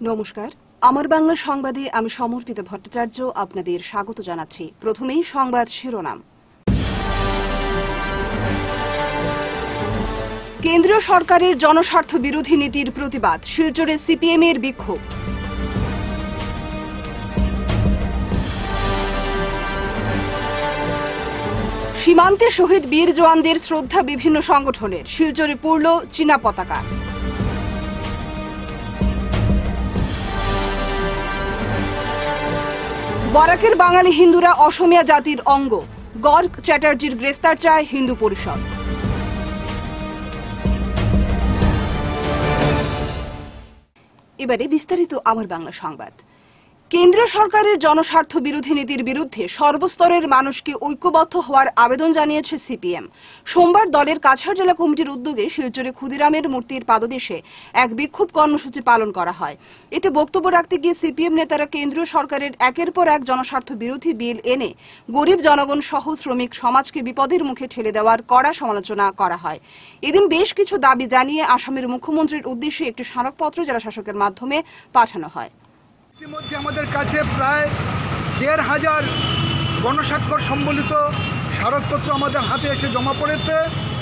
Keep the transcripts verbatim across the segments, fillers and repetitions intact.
নমস্কার, আমার বাংলা সংবাদে আমি সমর্পিত ভট্টাচার্য আপনাদের স্বাগত জানাচ্ছি। প্রথমেই সংবাদ শিরোনাম। কেন্দ্রীয় সরকারের জনস্বার্থ বিরোধী নীতির প্রতিবাদ, শিলচরে সিপিএম এর বিক্ষোভ। সীমান্তে শহীদ বীর জওয়ানদের শ্রদ্ধা বিভিন্ন সংগঠনের, শিলচরে পড়ল চীনা পতাকা। বরাকের বাঙালি হিন্দুরা অসমিয়া জাতির অঙ্গ, গর্গ চ্যাটার্জির গ্রেফতার চায় হিন্দু পরিষদ। এবারে বিস্তারিত আমার বাংলা সংবাদ। কেন্দ্রীয় সরকারের জনস্বার্থ বিরোধী নীতির বিরুদ্ধে সর্বস্তরের মানুষকে ঐক্যবদ্ধ হওয়ার আবেদন জানিয়েছে সিপিএম। সোমবার দলের কাছাড় জেলা কমিটির উদ্যোগে শিলচরে ক্ষুদিরামের মূর্তির পাদদেশে এক বিক্ষোভ কর্মসূচি পালন করা হয়। এতে বক্তব্য রাখতে গিয়ে সিপিএম নেতারা কেন্দ্রীয় সরকারের একের পর এক জনস্বার্থ বিরোধী বিল এনে গরিব জনগণ সহ শ্রমিক সমাজকে বিপদের মুখে ঠেলে দেওয়ার কড়া সমালোচনা করা হয়। এদিন বেশ কিছু দাবি জানিয়ে আসামের মুখ্যমন্ত্রীর উদ্দেশ্যে একটি স্মারকপত্র জেলা শাসকের মাধ্যমে পাঠানো হয়। ইতিমধ্যে আমাদের কাছে প্রায় দেড় হাজার গণস্বাক্ষর সম্বলিত স্মারকপত্র আমাদের হাতে এসে জমা পড়েছে।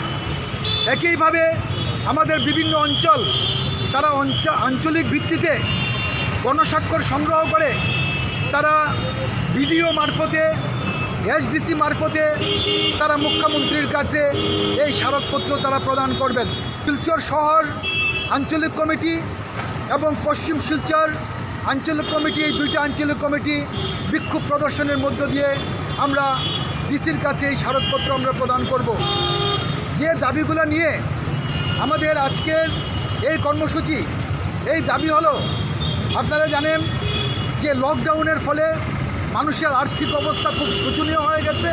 একইভাবে আমাদের বিভিন্ন অঞ্চল তারা আঞ্চলিক ভিত্তিতে গণস্বাক্ষর সংগ্রহ করে তারা বিডিও মারফতে এসডিসি মারফতে তারা মুখ্যমন্ত্রীর কাছে এই স্মারকপত্র তারা প্রদান করবেন। শিলচর শহর আঞ্চলিক কমিটি এবং পশ্চিম শিলচর আঞ্চলিক কমিটি, এই দুইটা আঞ্চলিক কমিটি বিক্ষোভ প্রদর্শনের মধ্য দিয়ে আমরা ডিসির কাছে এই স্মারকপত্র আমরা প্রদান করব। যে দাবিগুলো নিয়ে আমাদের আজকের এই কর্মসূচি, এই দাবি হলো, আপনারা জানেন যে লকডাউনের ফলে মানুষের আর্থিক অবস্থা খুব শোচনীয় হয়ে গেছে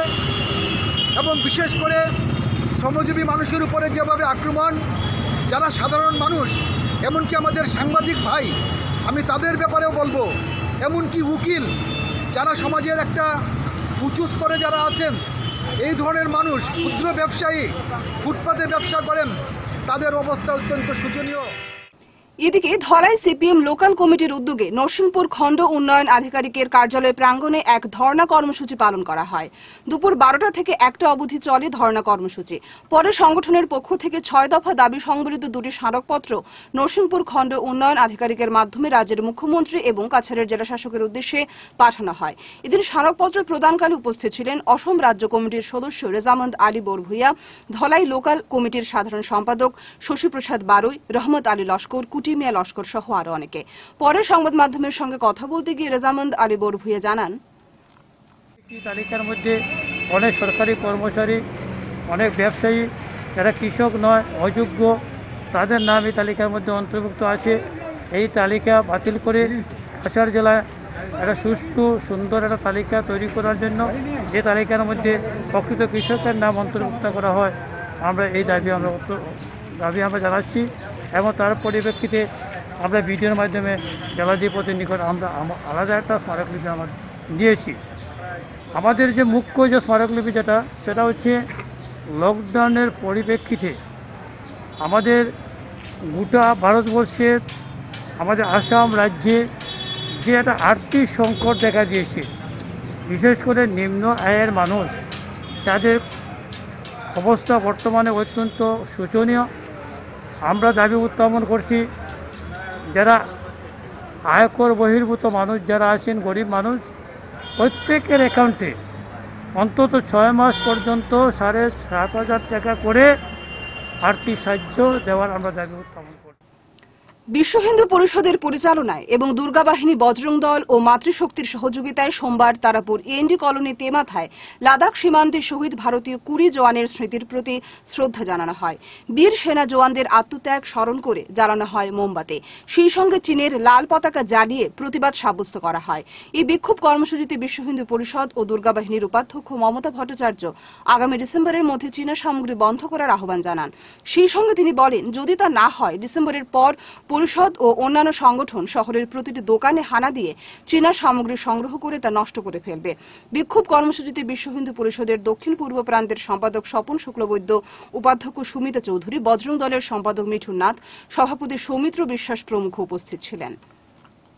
এবং বিশেষ করে শ্রমজীবী মানুষের উপরে যেভাবে আক্রমণ, যারা সাধারণ মানুষ, এমনকি আমাদের সাংবাদিক ভাই, আমি তাদের ব্যাপারেও বলবো, এমনকি উকিল, যারা সমাজের একটা উঁচু স্তরে যারা আছেন, এই ধরনের মানুষ, ক্ষুদ্র ব্যবসায়ী, ফুটপাতে ব্যবসা করেন, তাদের অবস্থা অত্যন্ত শোচনীয়। এদিকে ধলাই সিপিএম লোকাল কমিটির উদ্যোগে নরসিংপুর খণ্ড উন্নয়ন আধিকারিকের কার্যালয় প্রাঙ্গণে এক ধর্ণা কর্মসূচি পালন করা হয়। দুপুর বারোটা থেকে একটা অবধি চলে ধর্ণা কর্মসূচি। পরে সংগঠনের পক্ষ থেকে ছয় দফা দাবি সংবলিত দুটি স্মারকপত্র নরসিংপুর খণ্ড উন্নয়ন আধিকারিকের মাধ্যমে রাজ্যের মুখ্যমন্ত্রী এবং কাছাড়ের জেলা শাসকের উদ্দেশ্যে পাঠানো হয়। এদিন স্মারকপত্র প্রদানকালে উপস্থিত ছিলেন অসম রাজ্য কমিটির সদস্য রেজামন্দ আলী বরভুইয়া, ধলাই লোকাল কমিটির সাধারণ সম্পাদক শশীপ্রসাদ বারুই, রহমত আলী লস্কর, মিয়া লস্কর সহ আরো অনেকে। পরে সংবাদ মাধ্যমের সঙ্গে কথা বলতে গিয়ে রেজামন্দ আলী বরভুইয়া জানান, তালিকার মধ্যে অনেক সরকারি কর্মচারী, অনেক ব্যবসায়ী যারা কৃষক নয়, অযোগ্য, তাদের নাম এই তালিকার মধ্যে অন্তর্ভুক্ত আছে। এই তালিকা বাতিল করে কাছাড় জেলায় একটা সুষ্ঠু সুন্দর একটা তালিকা তৈরি করার জন্য, যে তালিকার মধ্যে প্রকৃত কৃষকের নাম অন্তর্ভুক্ত করা হয়, আমরা এই দাবি আমরা দাবি আমরা জানাচ্ছি এবং তার পরিপ্রেক্ষিতে আমরা ভিডিওর মাধ্যমে জেলাধিপতির নিকট আমরা আলাদা একটা স্মারকলিপি আমরা দিয়েছি। আমাদের যে মুখ্য যে স্মারকলিপি যেটা, সেটা হচ্ছে লকডাউনের পরিপ্রেক্ষিতে আমাদের গোটা ভারতবর্ষের, আমাদের আসাম রাজ্যে যে একটা আর্থিক সংকট দেখা দিয়েছে, বিশেষ করে নিম্ন আয়ের মানুষ, যাদের অবস্থা বর্তমানে অত্যন্ত শোচনীয়। আমরা দাবি উত্থাপন করছি, যারা আয়কর বহির্ভূত মানুষ যারা আছেন, গরিব মানুষ, প্রত্যেকের অ্যাকাউন্টে অন্তত ছয় মাস পর্যন্ত সাড়ে সাত হাজার টাকা করে আর্থিক সাহায্য দেওয়ার আমরা দাবি উত্থাপন করছি। বিশ্ব হিন্দু পরিষদের পরিচালনায় এবং দুর্গা বাহিনী বজরং দল ও মাতৃশক্তির সহযোগিতায় সোমবার তারাপুর এএনডি কলোনি তেমাথায় লাদাখ সীমান্তে শহীদ ভারতীয় কুড়ি জওয়ানের স্মৃতির প্রতি শ্রদ্ধা জানানো হয়। বীর সেনা জওয়ানদের আত্মত্যাগ স্মরণ করে জ্বালানো হয় মোমবাতি। সেই সঙ্গে চীনের লাল পতাকা জ্বালিয়ে প্রতিবাদ সাব্যস্ত করা হয়। এই বিক্ষোভ কর্মসূচিতে বিশ্ব হিন্দু পরিষদ ও দুর্গা বাহিনীর উপাধ্যক্ষ মমতা ভট্টাচার্য আগামী ডিসেম্বরের মধ্যে চীনা সামগ্রী বন্ধ করার আহ্বান জানান। সেই সঙ্গে তিনি বলেন, যদি তা না হয়, ডিসেম্বরের পর পরিষদ ও অন্যান্য সংগঠন শহরের প্রতিটি দোকানে হানা দিয়ে চীনা সামগ্রী সংগ্রহ করে তা নষ্ট করে ফেলবে। বিক্ষোভ কর্মসূচিতে বিশ্ব হিন্দু পরিষদের দক্ষিণ পূর্ব প্রান্তের সম্পাদক স্বপন শুক্লবৈদ্য, উপাধ্যক্ষ সুমিতা চৌধুরী, বজরং দলের সম্পাদক মিঠুন নাথ, সভাপতি সৌমিত্র বিশ্বাস প্রমুখ উপস্থিত ছিলেন।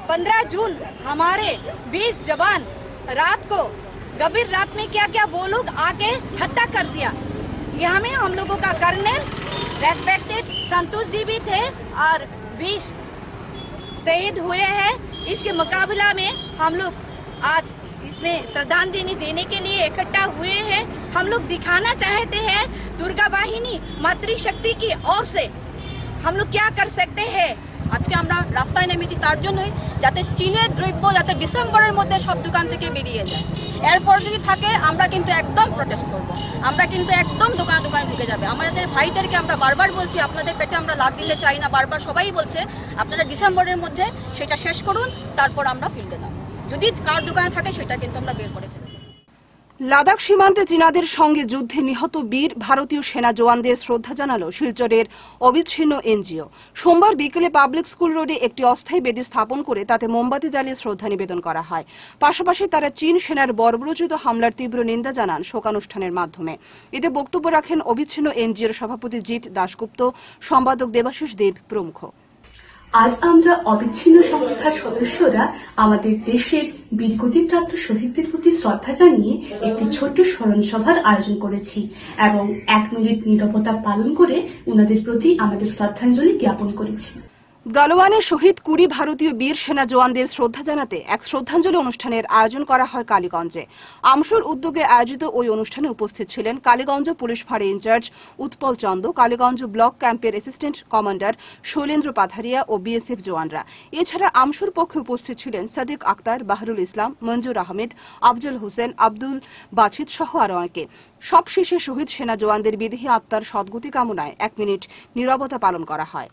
पंद्रह जून हमारे बीस जवान रात को गंभीर रात में क्या क्या वो लोग आके हत्या कर दिया। यहाँ में हम लोगों का कर्नल रेस्पेक्टेड संतोष जी भी थे और बीस शहीद हुए हैं। इसके मुकाबला में हम लोग आज इसमें श्रद्धांजलि देने के लिए इकट्ठा हुए हैं। हम लोग दिखाना चाहते हैं दुर्गा वाहिनी मातृशक्ति की ओर से हम लोग क्या कर सकते हैं। আজকে আমরা রাস্তায় নেমেছি তার জন্যই, যাতে চীনের দ্রব্য যাতে ডিসেম্বরের মধ্যে সব দোকান থেকে বেরিয়ে যায়। এরপর যদি থাকে আমরা কিন্তু একদম প্রটেস্ট করব, আমরা কিন্তু একদম দোকানে দোকানে ঢুকে যাবে। আমাদের ভাইদেরকে আমরা বারবার বলছি আপনাদের পেটে আমরা লাথ দিতে চাই না, বারবার সবাই বলছে আপনারা ডিসেম্বরের মধ্যে সেটা শেষ করুন, তারপর আমরা ফিল্ডে নাম। যদি কার দোকানে থাকে সেটা কিন্তু আমরা বের করে ফেলব। লাদাখ সীমান্তে চীনাদের সঙ্গে যুদ্ধে নিহত বীর ভারতীয় সেনা জওয়ানদের শ্রদ্ধা জানালো শিলচরের অবিচ্ছিন্ন এনজিও। সোমবার বিকেলে পাবলিক স্কুল রোডে একটি অস্থায়ী বেদি স্থাপন করে তাতে মোমবাতি জ্বালিয়ে শ্রদ্ধা নিবেদন করা হয়। পাশাপাশি তারা চীন সেনার বর্বরোচিত হামলার তীব্র নিন্দা জানান শোকানুষ্ঠানের মাধ্যমে। এতে বক্তব্য রাখেন অবিচ্ছিন্ন এনজিওর সভাপতি জিৎ দাশগুপ্ত, সম্পাদক দেবাশিস দেব প্রমুখ। আজ আমরা অবিচ্ছিন্ন সংস্থার সদস্যরা আমাদের দেশের বীরগতিপ্রাপ্ত শহীদদের প্রতি শ্রদ্ধা জানিয়ে একটি ছোট্ট স্মরণ সভার আয়োজন করেছি এবং এক মিনিট নীরবতা পালন করে উনাদের প্রতি আমাদের শ্রদ্ধাঞ্জলি জ্ঞাপন করেছি। গালওয়ানে শহীদ কুড়ি ভারতীয় বীর সেনা জওয়ানদের শ্রদ্ধা জানাতে এক শ্রদ্ধাঞ্জলি অনুষ্ঠানের আয়োজন করা হয় কালীগঞ্জে। আমসুর উদ্যোগে আয়োজিত ওই অনুষ্ঠানে উপস্থিত ছিলেন কালীগঞ্জ পুলিশ ফাঁড়ি ইনচার্জ উৎপল চন্দ, কালীগঞ্জ ব্লক ক্যাম্পের অ্যাসিস্ট্যান্ট কমান্ডার শৈলেন্দ্র পাথারিয়া ও বিএসএফ জওয়ানরা। এছাড়া আমসুর পক্ষে উপস্থিত ছিলেন সাদিক আক্তার, বাহরুল ইসলাম, মঞ্জুর আহমেদ, আফজল হোসেন, আব্দুল বাছিদ সহ আরো অনেকে। সবশেষে শহীদ সেনা জওয়ানদের বিদেহী আত্মার সদ্গতি কামনায় এক মিনিট নীরবতা পালন করা হয়।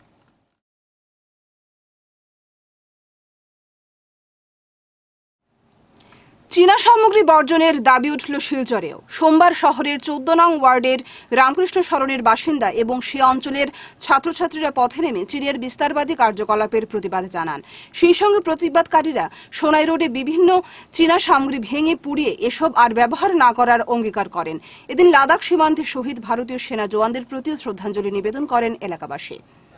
চীনা সামগ্রী বর্জনের দাবি উঠল শিলচরেও। সোমবার শহরের চোদ্দ নং ওয়ার্ডের রামকৃষ্ণ সরণের বাসিন্দা এবং সে অঞ্চলের ছাত্রছাত্রীরা পথে নেমে চীনের বিস্তারবাদী কার্যকলাপের প্রতিবাদ জানান। সেই সঙ্গে প্রতিবাদকারীরা সোনাই রোডে বিভিন্ন চীনা সামগ্রী ভেঙে পুড়িয়ে এসব আর ব্যবহার না করার অঙ্গীকার করেন। এদিন লাদাখ সীমান্তে শহীদ ভারতীয় সেনা জওয়ানদের প্রতিও শ্রদ্ধাঞ্জলি নিবেদন করেন এলাকাবাসী।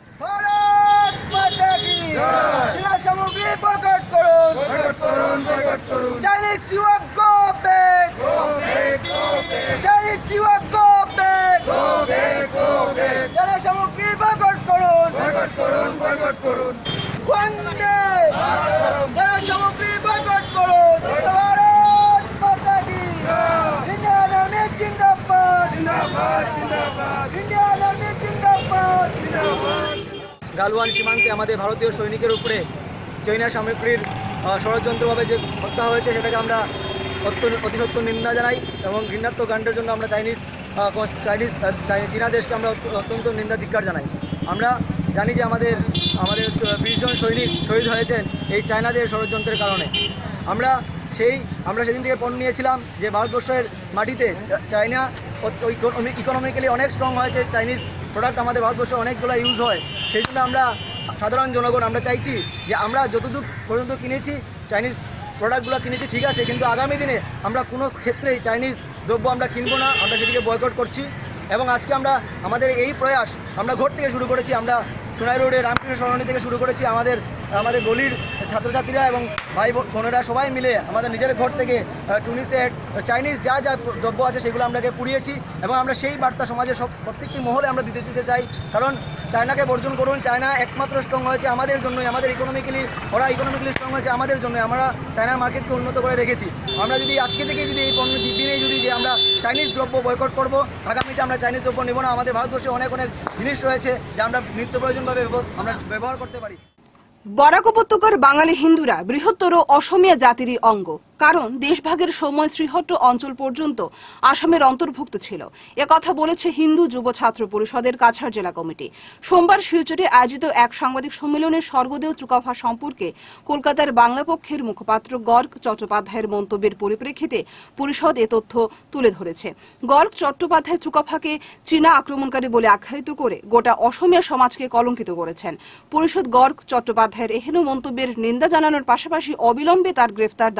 সামগ্রী বয়কট করুন, বয়কট করুন, বয়কট করুন। চাইনিজ ইউএফ go back, go back, go back. Chinese ইউএফ go back, go back, go back. চাইনিজ সামগ্রী বয়কট করুন, বয়কট করুন, বয়কট করুন। বন্দে মাতরম। চাইনিজ সামগ্রী বয়কট করুন। ভারত মাতা কি জয়। ইন্ডিয়ান আর্মি জিন্দাবাদ, জিন্দাবাদ, জিন্দাবাদ। ইন্ডিয়ান আর্মি জিন্দাবাদ, জিন্দাবাদ। গালওয়ান সীমান্তে আমাদের ভারতীয় সৈনিকের উপরে চীনা সামগ্রীর ষড়যন্ত্রভাবে যে হত্যা হয়েছে সেটাকে আমরা অতি সত্য নিন্দা জানাই এবং ঘৃণাত্মক কাণ্ডের জন্য আমরা চাইনিজ চাইনিজ চীনা দেশকে আমরা অত্যন্ত নিন্দা ধিক্কার জানাই। আমরা জানি যে আমাদের আমাদের বিশ জন সৈনিক শহীদ হয়েছেন এই চায়নাদের ষড়যন্ত্রের কারণে। আমরা সেই আমরা সেদিন থেকে পণ নিয়েছিলাম যে ভারতবর্ষের মাটিতে চায়না ইকোনমিক্যালি অনেক স্ট্রং হয়েছে, চাইনিজ প্রোডাক্ট আমাদের ভারতবর্ষে অনেকগুলো ইউজ হয়। সেই জন্য আমরা সাধারণ জনগণ আমরা চাইছি যে আমরা যতদূর পর্যন্ত কিনেছি চাইনিজ প্রোডাক্টগুলো কিনেছি ঠিক আছে, কিন্তু আগামী দিনে আমরা কোনো ক্ষেত্রেই চাইনিজ দ্রব্য আমরা কিনবো না, আমরা সেটিকে বয়কট করছি। এবং আজকে আমরা আমাদের এই প্রয়াস আমরা ঘর থেকে শুরু করেছি, আমরা সোনাই রোডে রামকৃষ্ণ সরণি থেকে শুরু করেছি। আমাদের আমাদের গলির ছাত্রছাত্রীরা এবং ভাই বোনেরা সবাই মিলে আমাদের নিজের ঘর থেকে টুনি সেট চাইনিজ যা যা দ্রব্য আছে সেগুলো আমরাকে পুড়িয়েছি এবং আমরা সেই বার্তা সমাজের সব প্রত্যেকটি মহলে আমরা দিতে দিতে চাই। কারণ চায়নাকে বর্জন করুন, চায়না একমাত্র স্ট্রং হয়েছে আমাদের জন্যই, আমাদের ইকোনমিক্যালি ওরা ইকোনমিক্যালি স্ট্রং হয়েছে আমাদের জন্য। আমরা চায়নার মার্কেটকে উন্নত করে রেখেছি। আমরা যদি আজকে থেকে যদি এই পণ্য দিনেই যদি যে আমরা চাইনিজ দ্রব্য বয়কট করব, আগামীতে আমরা চাইনিজ দ্রব্য নেব না। আমাদের ভারতবর্ষে অনেক অনেক জিনিস রয়েছে যা আমরা নিত্য প্রয়োজনভাবে আমরা ব্যবহার করতে পারি। বরাক উপত্যকার বাঙালি হিন্দুরা বৃহত্তর অসমীয়া জাতিরই অঙ্গ, কারণ দেশভাগের সময় শ্রীহট্ট অঞ্চল পর্যন্ত আসামের অন্তর্ভুক্ত ছিল। একথা বলেছে হিন্দু যুব ছাত্র পরিষদের কাছাড় জেলা কমিটি। সোমবার শিলচরে আয়োজিত এক সাংবাদিক সম্মেলনে স্বর্গদেও চুকাফা সম্পর্কে কলকাতার বাংলা পক্ষের মুখপাত্র গর্গ চট্টোপাধ্যায়ের মন্তব্যের পরিপ্রেক্ষিতে পরিষদ এ তথ্য তুলে ধরেছে। গর্গ চট্টোপাধ্যায় চুকাফাকে চীনা আক্রমণকারী বলে আখ্যায়িত করে গোটা অসমীয়া সমাজকে কলঙ্কিত করেছেন। পরিষদ গর্গ চট্টোপাধ্যায়ের এহেন মন্তব্যের নিন্দা জানানোর পাশাপাশি অবিলম্বে তার গ্রেফতার দাবি করেছে।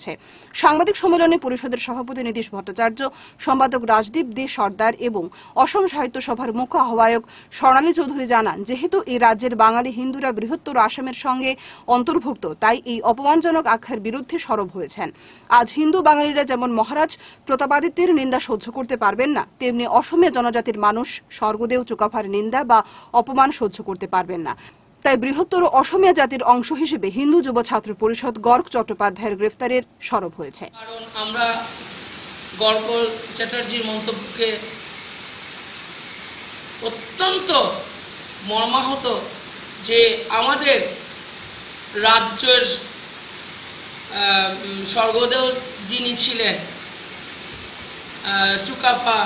হয়েছে। সাংবাদিক সম্মেলনে পরিষদের সভাপতি নীতিশ ভট্টাচার্য, সম্পাদক রাজদীপ দে সর্দার এবং অসম সাহিত্য সভার মুখ্য আহ্বায়ক স্বর্ণালী চৌধুরী জানান, যেহেতু এই রাজ্যের বাঙালি হিন্দুরা বৃহত্তর আসামের সঙ্গে অন্তর্ভুক্ত, তাই এই অপমানজনক আখ্যার বিরুদ্ধে সরব হয়েছেন। আজ হিন্দু বাঙালিরা যেমন মহারাজ প্রতাপাদিত্যের নিন্দা সহ্য করতে পারবেন না, তেমনি অসমীয়া জনজাতির মানুষ স্বর্গদেউ চুকাফার নিন্দা বা অপমান সহ্য করতে পারবেন না। তাই বৃহত্তর অসমীয়া জাতির অংশ হিসেবে হিন্দু যুব ছাত্র পরিষদ গর্গ চট্টোপাধ্যায়ের গ্রেফতারের সরব হয়েছে। কারণ আমরা গর্গ চ্যাটার্জির মন্তব্যকে অত্যন্ত মর্মাহত, যে আমাদের রাজ্যের স্বর্গদেউ যিনি ছিলেন চুকাফা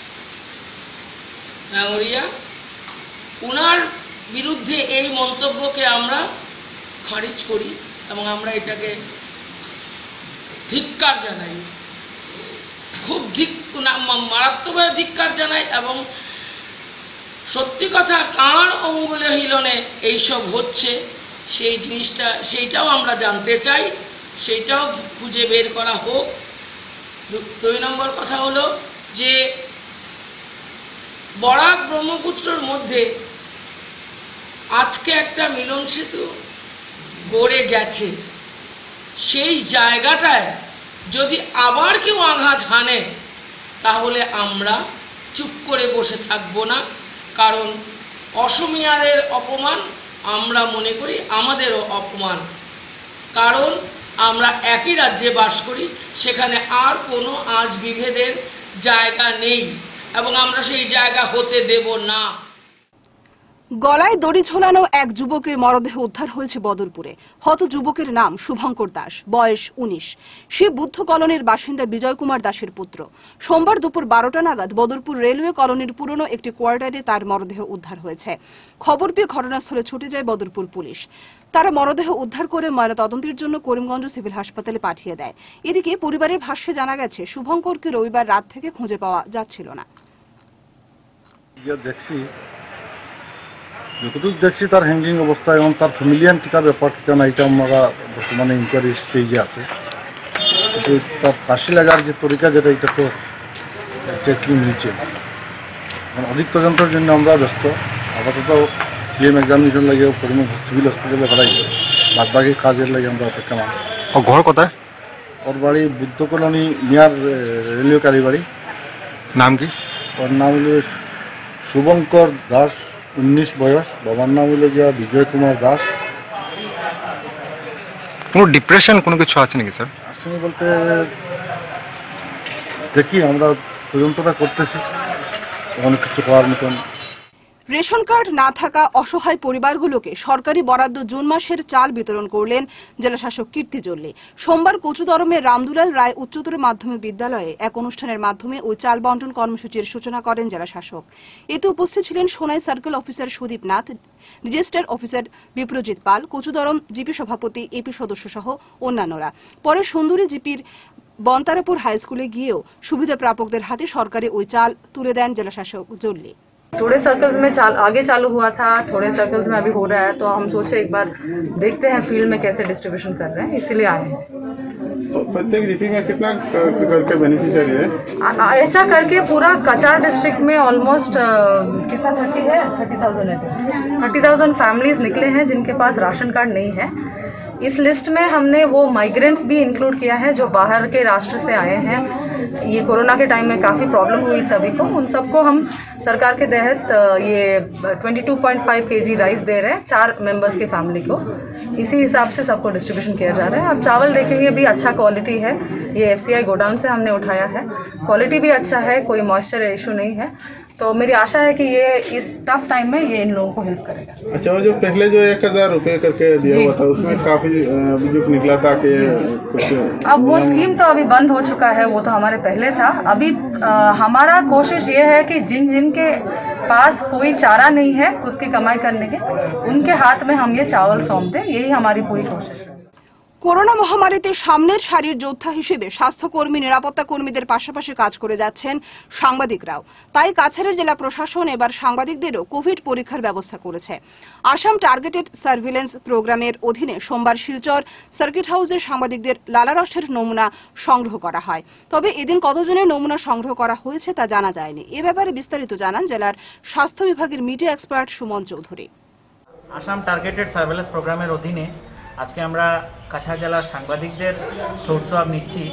নাগরিয়া, উনার বিরুদ্ধে এই মন্তব্যকে আমরা খারিজ করি এবং আমরা এটাকে ধিক্কার জানাই, খুব ধিক মারাত্মকভাবে ধিক্কার জানাই। এবং সত্যি কথা, কার অঙ্গুলে হিলনে এইসব হচ্ছে সেই জিনিসটা সেইটাও আমরা জানতে চাই, সেইটাও খুঁজে বের করা হোক। দুই নম্বর কথা হলো যে বরাক ব্রহ্মপুত্রের মধ্যে আজকে একটা মিলন সেতু গড়ে গেছে, সেই জায়গাটায় যদি আবার কেউ আঘাত হানে তাহলে আমরা চুপ করে বসে থাকব না, কারণ অসমীয়াদের অপমান আমরা মনে করি আমাদেরও অপমান, কারণ আমরা একই রাজ্যে বাস করি, সেখানে আর কোনো আঁচ বিভেদের জায়গা নেই এবং আমরা সেই জায়গা হতে দেব না। গলায় দড়ি ঝোলানো এক যুবকের মরদেহ উদ্ধার হয়েছে বদরপুরে। হত যুবকের নাম শুভঙ্কর দাস, বয়স উনিশ। সে বুদ্ধ কলোনির বাসিন্দা বিজয় কুমার দাসের পুত্র। সোমবার দুপুর বারোটা নাগাদ বদরপুর রেলওয়ে কলোনির পুরনো একটি কোয়ার্টারে তার মরদেহ উদ্ধার হয়েছে। খবর পেয়ে ঘটনাস্থলে ছুটে যায় বদরপুর পুলিশ। তারা মরদেহ উদ্ধার করে ময়নাতদন্তের জন্য করিমগঞ্জ সিভিল হাসপাতালে পাঠিয়ে দেয়। এদিকে পরিবারের ভাষ্যে জানা গেছে, শুভঙ্করকে রবিবার রাত থেকে খুঁজে পাওয়া যাচ্ছিল না। যতটুকু দেখছি তার হ্যাঙ্গিং অবস্থা এবং তার ফ্যামিলিয়ান টিকার ব্যাপার ঠিকানা এটা আমরা বর্তমানে ইনকোয়ারি স্টেজে আছে। কিন্তু তার ফাঁসি লাগার যে তরিকা যেটা, এটা তো এক্স্যাক্টলি মিলছে। অধিক তদন্তের জন্য আমরা ব্যস্ত। আপাতত পিএম এক্সামিনেশন লাগে সিভিল হসপিটালে পাঠাই, বাদ বাকি কাজের লাগে আমরা অপেক্ষা মান। ও ঘর কোথায়? ওর বাড়ি Buddha colony near railway Kalibari. নাম কি? ওর নাম হল শুভঙ্কর দাস, উনিশ বয়স। বাবার নাম হলো গিয়া বিজয় কুমার দাস। কোনো ডিপ্রেশন কোনো কিছু আছে নাকি স্যার? আসেনি বলতে, দেখি আমরা তদন্তটা করতেছি, অনেক কিছু করার মতন। রেশন কার্ড না থাকা অসহায় পরিবারগুলোকে সরকারি বরাদ্দ জুন মাসের চাল বিতরণ করলেন জেলাশাসক কীর্তি জল্লি। সোমবার কচুদরমের রামদুলাল রায় উচ্চতর মাধ্যমিক বিদ্যালয়ে এক অনুষ্ঠানের মাধ্যমে ওই চাল বন্টন কর্মসূচির সূচনা করেন জেলাশাসক। এতে উপস্থিত ছিলেন Sonai circle officer Sudip Nath, register officer Biprajit Pal, Kachudaram GP সভাপতি এপি সদস্য সহ অন্যান্যরা। পরে সুন্দরী জিপির বনতারাপুর হাই স্কুলে গিয়েও সুবিধা প্রাপকদের হাতে সরকারি ওই চাল তুলে দেন জেলাশাসক জল্লি। थोड़े सर्कल्स में चाल आगे चालू हुआ था, थोड़े सर्कल्स में अभी हो रहा है, तो हम सोचे एक बार देखते हैं फील्ड में कैसे डिस्ट्रीब्यूशन कर रहे हैं, इसीलिए आए हैं। तो प्रत्येक जीपी में कितना करके बेनिफिशियरी है? ऐसा करके पूरा कचार डिस्ट्रिक्ट में ऑलमोस्ट कितना थर्टी है थर्टी थाउजेंड है थर्टी थाउजेंड फैमिलीज निकले हैं जिनके पास राशन कार्ड नहीं है। इस लिस्ट में हमने वो माइग्रेंट्स भी इंक्लूड किया है जो बाहर के राष्ट्र से आए हैं। ये कोरोना के टाइम में काफ़ी प्रॉब्लम हुई सभी को, उन सबको हम सरकार के तहत ये बाईस पॉइंट पाँच केजी राइस दे रहे हैं चार मेंबर्स की फैमिली को। इसी हिसाब से सबको डिस्ट्रीब्यूशन किया जा रहा है। अब चावल देखेंगे भी अच्छा क्वालिटी है, ये एफसीआई गोडाउन से हमने उठाया है, क्वालिटी भी अच्छा है, कोई मॉइस्चर इशू नहीं है। तो मेरी आशा है कि ये इस टफ टाइम में ये इन लोगों को हेल्प करेगा। अच्छा, वो जो पहले जो एक हजार रुपये करके दिया हुआ था उसमें काफी अभियोग निकला था कि कुछ, अब वो स्कीम तो अभी बंद हो चुका है, वो तो हमारे पहले था। अभी आ, हमारा कोशिश ये है कि जिन जिन के पास कोई चारा नहीं है खुद की कमाई करने के, उनके हाथ में हम ये चावल सौंप दें, यही हमारी पूरी कोशिश है। করোনা মহামারীতে সামনের সারির যোদ্ধা হিসেবে স্বাস্থ্যকর্মী নিরাপত্তা কর্মীদের পাশাপাশি কাজ করে যাচ্ছেন সাংবাদিকরাও। তাই কাছাড়ের জেলা প্রশাসন এবার সাংবাদিকদেরও কোভিড পরীক্ষার ব্যবস্থা করেছে। আসাম টার্গেটেড সার্ভিলেন্স প্রোগ্রামের অধীনে সোমবার শিলচর সার্কিট হাউসে সাংবাদিকদের লালারসের নমুনা সংগ্রহ করা হয়। তবে এদিন কতজনের নমুনা সংগ্রহ করা হয়েছে তা জানা যায়নি। এ ব্যাপারে বিস্তারিত জানান জেলার স্বাস্থ্য বিভাগের media expert Suman Chowdhury. Assam targeted surveillance প্রোগ্রামের অধীনে আজকে আমরা কাছাড় জেলার সাংবাদিকদের থ্রোট সোয়াব নিচ্ছি।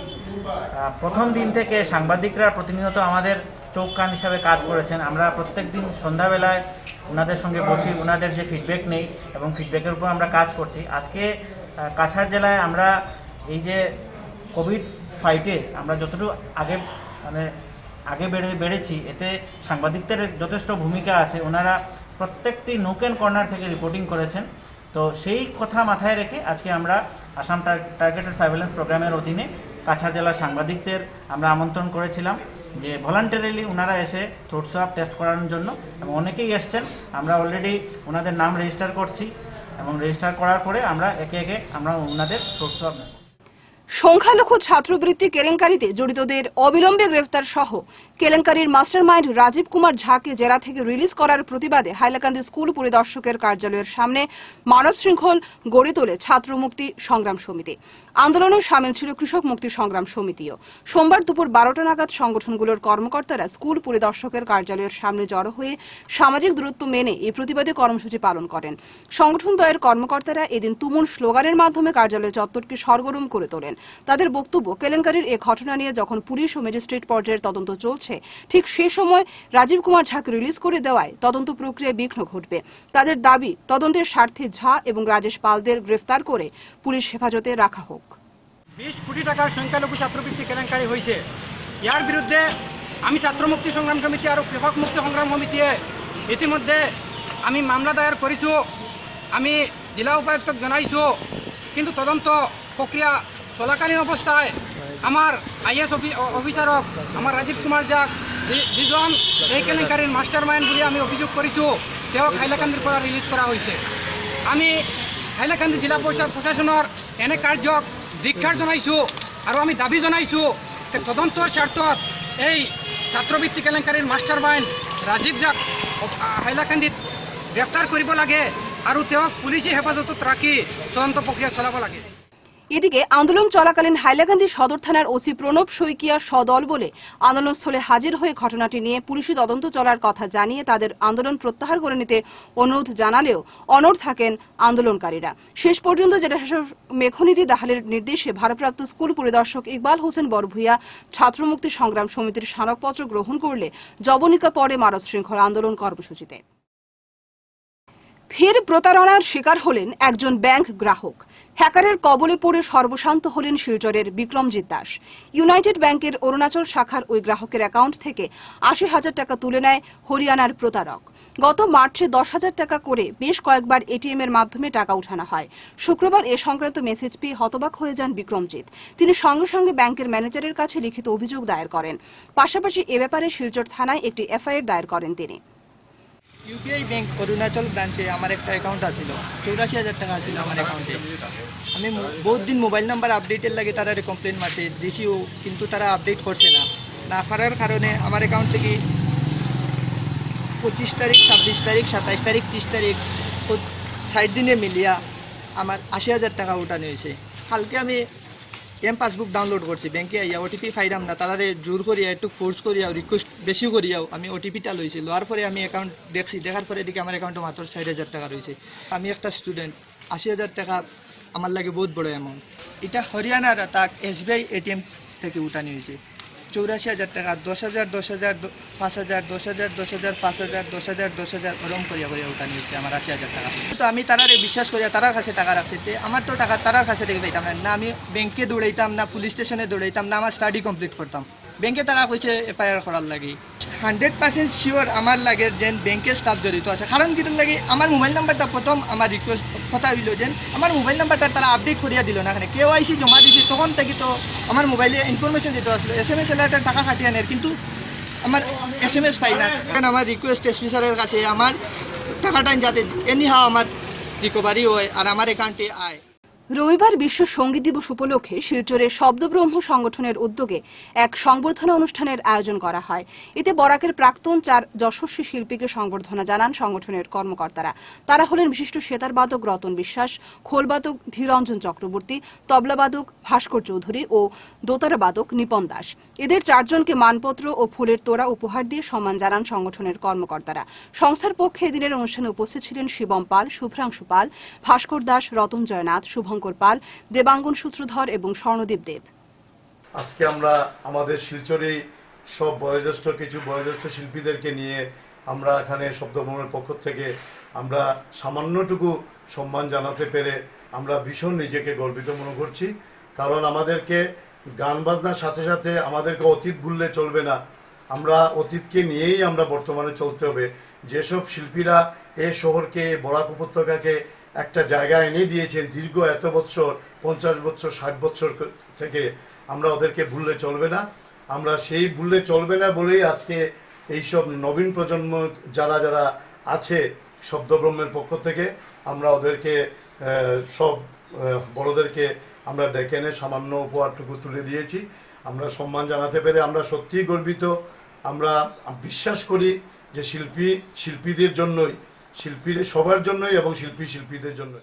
প্রথম দিন থেকে সাংবাদিকরা প্রতিনিয়ত আমাদের চোখ কান হিসাবে কাজ করেছেন। আমরা প্রত্যেক দিন সন্ধ্যাবেলায় ওনাদের সঙ্গে বসি, ওনাদের যে ফিডব্যাক নেই এবং ফিডব্যাকের উপর আমরা কাজ করছি। আজকে কাছাড় জেলায় আমরা এই যে কোভিড ফাইটে আমরা যতটুকু আগে মানে আগে বেড়ে বেড়েছি এতে সাংবাদিকদের যথেষ্ট ভূমিকা আছে। ওনারা প্রত্যেকটি নোক অ্যান্ড কর্নার থেকে রিপোর্টিং করেছেন। তো সেই কথা মাথায় রেখে আজকে আমরা আসাম টার্গেটেড সার্ভিলেন্স প্রোগ্রামের অধীনে কাছাড় জেলার সাংবাদিকদের আমরা আমন্ত্রণ করেছিলাম যে ভলান্টারিলি ওনারা এসে থ্রোট সোয়াব টেস্ট করানোর জন্য, এবং অনেকেই এসছেন। আমরা অলরেডি ওনাদের নাম রেজিস্টার করছি এবং রেজিস্টার করার পরে আমরা একে একে আমরা ওনাদের থ্রোট সোয়াব নেব। সংখ্যালঘু ছাত্রবৃত্তি কেলেঙ্কারিতে জড়িতদের অবিলম্বে গ্রেফতার সহ কেলেঙ্কারির মাস্টারমাইন্ড রাজীব কুমার ঝাকে জেলা থেকে রিলিজ করার প্রতিবাদে হাইলাকান্দি স্কুল পরিদর্শকের কার্যালয়ের সামনে মানব শৃঙ্খল গড়ে তোলে ছাত্র মুক্তি সংগ্রাম সমিতি। আন্দোলনে সামিল ছিল কৃষক মুক্তি সংগ্রাম সমিতিও। সোমবার দুপুর বারোটা নাগাদ সংগঠনগুলোর কর্মকর্তারা স্কুল পরিদর্শকের কার্যালয়ের সামনে জড়ো হয়ে সামাজিক দূরত্ব মেনে এই প্রতিবাদী কর্মসূচি পালন করেন। সংগঠনদ্বয়ের কর্মকর্তারা এদিন তুমুল স্লোগানের মাধ্যমে কার্যালয় চত্বরকে সরগরম করে তোলেন। তাদের বক্তব্য, কেলেঙ্কারির এ ঘটনা নিয়ে যখন পুলিশ ও ম্যাজিস্ট্রেট পর্যায়ের তদন্ত চলছে, ঠিক সে সময় রাজীব কুমার ঝাকে রিলিজ করে দেওয়ায় তদন্ত প্রক্রিয়ায় বিঘ্ন ঘটবে। তাদের দাবি, তদন্তের স্বার্থে ঝা এবং রাজেশ পালদের গ্রেফতার করে পুলিশ হেফাজতে রাখা হোক। বিশ কোটি টাকার সংখ্যালঘু ছাত্রবৃত্তি কেলেঙ্কারি হয়েছে। ইয়ার বিরুদ্ধে আমি ছাত্র মুক্তি সংগ্রাম সমিতি আর কৃষক মুক্তি সংগ্রাম সমিতিয়ে ইতিমধ্যে আমি মামলা দায়ের করেছো। আমি জেলা উপায়ুক্তক জানাইছো, কিন্তু তদন্ত প্রক্রিয়া চলাকালীন অবস্থায় আমার আইএস অফিসারক আমার রাজীব কুমার ঝাক যিজন এই কেলেঙ্কারির মাস্টার মাইন্ড বলে আমি অভিযোগ কৰিছোঁ, তেওঁক হাইলাকান্দিৰ পৰা ৰিলিজ কৰা হৈছে। আমি হাইলাকান্দি জিলা প্ৰশাসনৰ এনে কাৰ্যক ধিক্ষাৰ জনাইছোঁ আৰু আমি দাবী জনাইছোঁ যে তদন্তৰ স্বাৰ্থত এই ছাত্ৰবৃত্তি কেলেঙ্কারিৰ মাস্টাৰ মাইন্ড ৰাজীৱ ঝাক হাইলাকান্দিত গ্ৰেপ্তাৰ কৰিব লাগে আৰু তেওঁক পুলিচি হেফাজতত ৰাখি তদন্ত প্ৰক্ৰিয়া চলাব লাগে। এদিকে আন্দোলন চলাকালীন হাইলাকান্দি সদর থানার ওসি প্রণব শইকিয়া সদল বলে আন্দোলনস্থলে হাজির হয়ে ঘটনাটি নিয়ে পুলিশি তদন্ত চলার কথা জানিয়ে তাদের আন্দোলন প্রত্যাহার করে নিতে অনুরোধ জানালেও অনড় থাকেন আন্দোলনকারীরা। শেষ পর্যন্ত জেলাশাসক মেঘনীতি দাহালের নির্দেশে ভারপ্রাপ্ত স্কুল পরিদর্শক ইকবাল হোসেন বরভুইয়া ছাত্রমুক্তি সংগ্রাম সমিতির স্মারকপত্র গ্রহণ করলে জবনিকা পড়ে মানব শৃঙ্খলা আন্দোলন কর্মসূচিতে। ফের প্রতারণার শিকার হলেন একজন ব্যাংক গ্রাহক। হ্যাকারের কবলে পড়ে সর্বশান্ত হলেন শিলচরের বিক্রমজিৎ দাস। ইউনাইটেড ব্যাংকের অরুণাচল শাখার ওই গ্রাহকের অ্যাকাউন্ট থেকে আশি হাজার টাকা তুলে নেয় হরিয়ানার প্রতারক। গত মার্চে দশ হাজার টাকা করে বেশ কয়েকবার এটিএম এর মাধ্যমে টাকা উঠানো হয়। শুক্রবার এ সংক্রান্ত মেসেজ পেয়ে হতবাক হয়ে যান বিক্রমজিৎ। তিনি সঙ্গে সঙ্গে ব্যাংকের ম্যানেজারের কাছে লিখিত অভিযোগ দায়ের করেন। পাশাপাশি এ ব্যাপারে শিলচর থানায় একটি এফআইআর দায়ের করেন তিনি। ইউপিআই ব্যাংক অরুণাচল ব্রাঞ্চে আমার একটা অ্যাকাউন্ট আছিল, চৌরাশি হাজার টাকা আছিল আমার অ্যাকাউন্টে। আমি বহুত দিন মোবাইল নাম্বার আপডেটের লাগে তারা কমপ্লেন মারছে দিছিও, কিন্তু তারা আপডেট করছে না। না করার কারণে আমার অ্যাকাউন্ট থেকে পঁচিশ তারিখ, ছাব্বিশ তারিখ, সাতাইশ তারিখ, ত্রিশ তারিখ ষাট দিনে মিলিয়া আমার আশি হাজার টাকা উঠানো হয়েছে। কালকে আমি এম পাসবুক ডাউনলোড করছি, ব্যাংকে আইয়া ওটিপি ফাইলাম না, তারা জোর করিয়া একটু ফোর্স করিয়াও রিকোয়েস্ট বেশি করিয়াও আমি ওটিপিটা লইছি। লওয়ার পরে আমি অ্যাকাউন্ট দেখছি, দেখার পরে এদিকে আমার অ্যাকাউন্টে মাত্র ষাট হাজার টাকা রয়েছে। আমি একটা স্টুডেন্ট, আশি হাজার টাকা আমার লাগে বহুত বড় অ্যামাউন্ট। এটা হরিয়ানার তাক এসবিআই এটিএম থেকে উঠানি হয়েছে। চৌরাশি হাজার টাকা, দশ হাজার দশ হাজার পাঁচ হাজার দশ হাজার দশ হাজার পাঁচ হাজার দশ হাজার দশ হাজার ওরম করিয়া করিয়া উঠানি হয়েছে আমার আশি হাজার টাকা। তো আমি তারারে বিশ্বাস করিয়া তারার কাছে টাকা রাখছি, আমার তো টাকা তারার কাছে থেকে পাইতাম না। না আমি ব্যাংকে দৌড়াইতাম, না পুলিশ স্টেশনে দৌড়াইতাম, না আমার স্টাডি কমপ্লিট করতাম। ব্যাংকে তারা কইছে এফআইআর করার লাগে। হান্ড্রেড পার্সেন্ট শিওর আমার লাগে যেন ব্যাংকের স্টাফ জড়িত আছে। কারণ কিটার লাগে আমার মোবাইল নাম্বারটা প্রথম আমার রিকোয়েস্ট কথা হইল যেন আমার মোবাইল নাম্বারটা তারা আপডেট করিয়া দিল না। এখানে কেওয়াইসি জমা দিয়েছি তখন থেকে তো আমার মোবাইলে ইনফরমেশন দিতে আসলো, এস এম এস এলাকার টাকা খাটিয়ে আনের, কিন্তু আমার এস এম এস পাই না। কারণ আমার রিকোয়েস্ট এসপি স্যারের কাছে আমার টাকাটা যাতে এনি হাও আমার রিকভারি হয় আর আমার অ্যাকাউন্টে আয়। রবিবার বিশ্ব সঙ্গীত দিবস উপলক্ষে শিলচরে শব্দব্রহ্ম সংগঠনের উদ্যোগে এক সংবর্ধনা অনুষ্ঠানের আয়োজন করা হয়। এতে বরাকের প্রাক্তন চার যশস্বী শিল্পীকে সংবর্ধনা জানান সংগঠনের কর্মকর্তারা। তারা হলেন বিশিষ্ট সেতারবাদক রতন বিশ্বাস, খোলবাদক ধীরঞ্জন চক্রবর্তী, তবলাবাদক ভাস্কর চৌধুরী ও দোতারাবাদক নিপন দাস। এদের চারজনকে মানপত্র ও ফুলের তোড়া উপহার দিয়ে সম্মান জানান সংগঠনের কর্মকর্তারা। সংস্থার পক্ষে এদিনের অনুষ্ঠানে উপস্থিত ছিলেন শিবম পাল, শুভ্রাংশু পাল, ভাস্কর দাস, রতন জয়নাথ, শুভঙ্কর পাল, দেবাঙ্গন সূত্রধর এবং স্বর্ণদীপ দেব। আজকে আমরা আমাদের শিলচরে সব বয়োজ্যেষ্ঠ কিছু বয়োজ্যেষ্ঠ শিল্পীদেরকে নিয়ে আমরা এখানে শব্দভ্রমের পক্ষ থেকে আমরা সামান্যটুকু সম্মান জানাতে পেরে আমরা ভীষণ নিজেকে গর্বিত মনে করছি। কারণ আমাদেরকে গান বাজনার সাথে সাথে আমাদেরকে অতীত ভুললে চলবে না, আমরা অতীতকে নিয়েই আমরা বর্তমানে চলতে হবে। যেসব শিল্পীরা এই শহরকে বরাক উপত্যকাকে একটা জায়গা এনে দিয়েছেন দীর্ঘ এত বছর, পঞ্চাশ বছর ষাট বছর থেকে, আমরা ওদেরকে ভুললে চলবে না। আমরা সেই ভুললে চলবে না বলেই আজকে এইসব নবীন প্রজন্ম যারা যারা আছে শব্দব্রহ্মের পক্ষ থেকে আমরা ওদেরকে সব বড়দেরকে আমরা ডেকে এনে সামান্য উপহারটুকু তুলে দিয়েছি। আমরা সম্মান জানাতে পেরে আমরা সত্যিই গর্বিত। আমরা বিশ্বাস করি যে শিল্পী শিল্পীদের জন্যই, শিল্পীদের সবার জন্যই এবং শিল্পী শিল্পীদের জন্যই।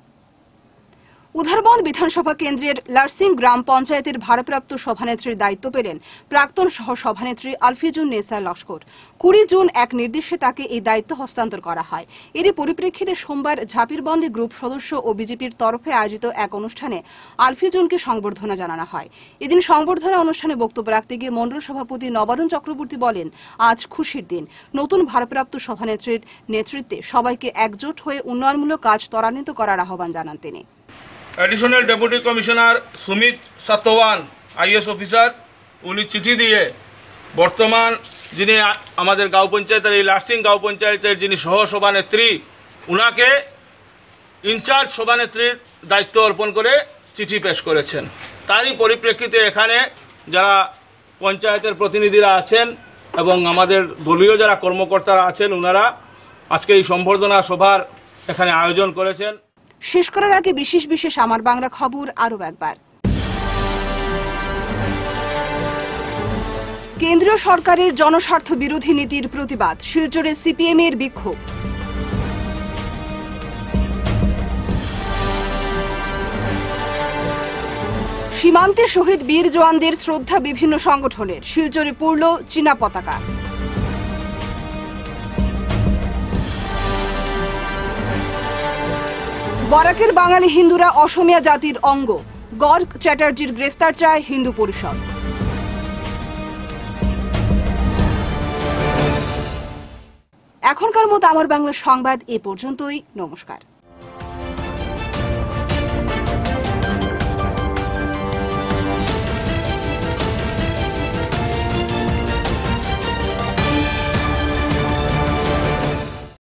উধারবন্দ বিধানসভা কেন্দ্রের লারসিং গ্রাম পঞ্চায়েতের ভারপ্রাপ্ত সভানেত্রীর দায়িত্ব পেলেন প্রাক্তন সহ সভানেত্রী আলফিজুন নেসা লস্কর। কুড়ি জুন এক নির্দেশে তাকে এই দায়িত্ব হস্তান্তর করা হয়। এরই পরিপ্রেক্ষিতে সোমবার ঝাপিরবন্দি গ্রুপ সদস্য ও বিজেপির তরফে আয়োজিত এক অনুষ্ঠানে আলফিজুনকে সংবর্ধনা জানানো হয়। এদিন সংবর্ধনা অনুষ্ঠানে বক্তব্য রাখতে গিয়ে মণ্ডল সভাপতি নবারুণ চক্রবর্তী বলেন, আজ খুশির দিন। নতুন ভারপ্রাপ্ত সভানেত্রীর নেতৃত্বে সবাইকে একজোট হয়ে উন্নয়নমূলক কাজ ত্বরান্বিত করার আহ্বান জানান তিনি। Additional deputy commissioner Sumit Satwan IAS officer, উনি চিঠি দিয়ে বর্তমান যিনি আমাদের গাঁও পঞ্চায়েতের এই লার্সিং গাঁও পঞ্চায়েতের যিনি সহ সভানেত্রী, উনাকে ইনচার্জ সভানেত্রীর দায়িত্ব অর্পণ করে চিঠি পেশ করেছেন। তারই পরিপ্রেক্ষিতে এখানে যারা পঞ্চায়েতের প্রতিনিধিরা আছেন এবং আমাদের দলীয় যারা কর্মকর্তারা আছেন, ওনারা আজকে এই সম্বর্ধনা সভার এখানে আয়োজন করেছেন। শেষ করার আগে বিশেষ বিশেষ আমার বাংলা খবর আরও একবার। কেন্দ্রীয় সরকারের জনস্বার্থ বিরোধী নীতির প্রতিবাদ, শিলচরে সিপিএম এর বিক্ষোভ। সীমান্তে শহীদ বীর জওয়ানদের শ্রদ্ধা বিভিন্ন সংগঠনের, শিলচরে পড়ল চীনা পতাকা। বরাকের বাঙালি হিন্দুরা অসমিয়া জাতির অঙ্গ, গর্গ চ্যাটার্জির গ্রেফতার চায় হিন্দু পরিষদ। এখনকার মতো আমার বাংলা সংবাদ এ পর্যন্তই। নমস্কার।